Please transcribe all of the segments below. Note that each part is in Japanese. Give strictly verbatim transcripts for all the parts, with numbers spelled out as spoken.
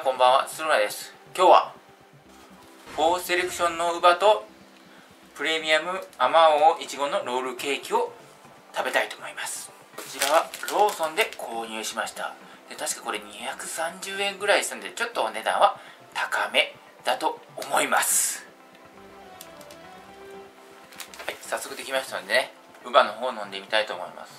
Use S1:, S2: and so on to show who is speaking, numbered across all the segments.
S1: こんばんは、スルナです。今日はフォーセレクションのウバとプレミアムあまおういちごのロールケーキを食べたいと思います。こちらはローソンで購入しました。で確かこれにひゃくさんじゅうえんぐらいするんで、ちょっとお値段は高めだと思います。はい、早速できましたのでね、ウバの方を飲んでみたいと思います。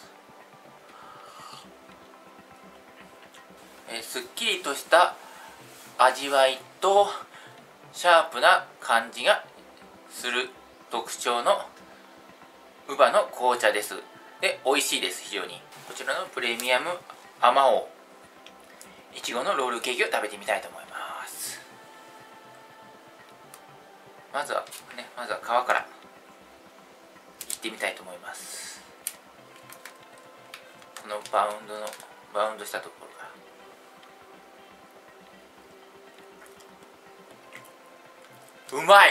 S1: えー、すっきりとした味わいとシャープな感じがする特徴のウバの紅茶です。で美味しいです。非常にこちらのプレミアムあまおういちごのロールケーキを食べてみたいと思います。まずはねまずは皮からいってみたいと思います。このバウンドのバウンドしたところからうまい。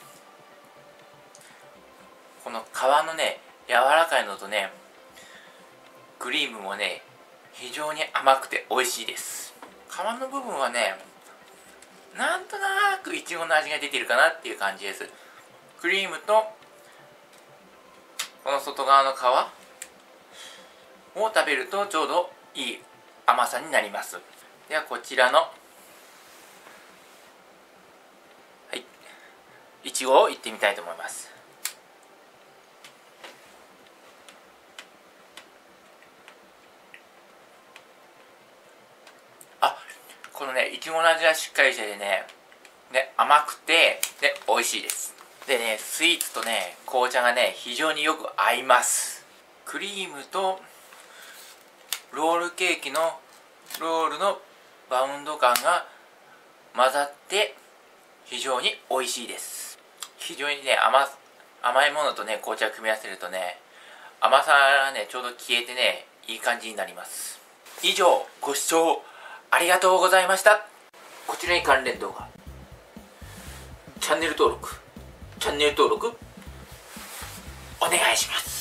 S1: この皮のね柔らかいのとねクリームもね非常に甘くて美味しいです。皮の部分はねなんとなくいちごの味が出てるかなっていう感じです。クリームとこの外側の皮を食べるとちょうどいい甘さになります。ではこちらのいちごをいってみたいと思います。あ、このねいちごの味がしっかりしててねで甘くてで美味しいです。でねスイーツとね紅茶がね非常によく合います。クリームとロールケーキのロールのバウンド感が混ざって非常に美味しいです。非常にね 甘, 甘いものとね紅茶を組み合わせるとね甘さがねちょうど消えてねいい感じになります。以上ご視聴ありがとうございました。こちらに関連動画チャンネル登録チャンネル登録お願いします。